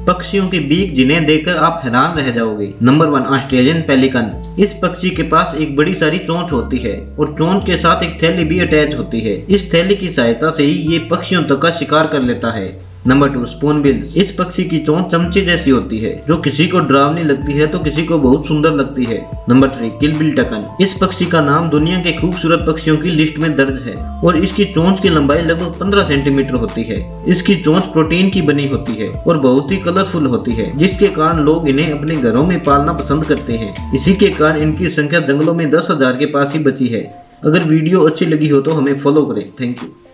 पक्षियों की बीक जिन्हें देखकर आप हैरान रह जाओगे। Number 1 Australian pelican. इस पक्षी के पास एक बड़ी सारी चोंच होती है और चोंच के साथ एक थैली भी अटैच होती है। इस थैली की सहायता से ही ये पक्षियों तक का शिकार कर लेता है। Number 2 spoonbills. इस पक्षी की चोंच चमचे जैसी होती है, जो किसी को डरावनी लगती है तो किसी को बहुत सुंदर लगती है। Number 3 keel billed toucan. इस पक्षी का नाम दुनिया के खूबसूरत पक्षियों की लिस्ट में दर्ज है और इसकी चोंच की लंबाई लगभग 15 सेंटीमीटर होती है। इसकी चोंच प्रोटीन की बनी होती है और बहुत ही कलरफुल होती है, जिसके कारण लोग इन्हें अपने घरों में पालना पसंद करते हैं। इसी के कारण इनकी संख्या जंगलों में 10,000 के पास ही बची है। अगर वीडियो अच्छी लगी हो तो हमें फॉलो करें। Thank you.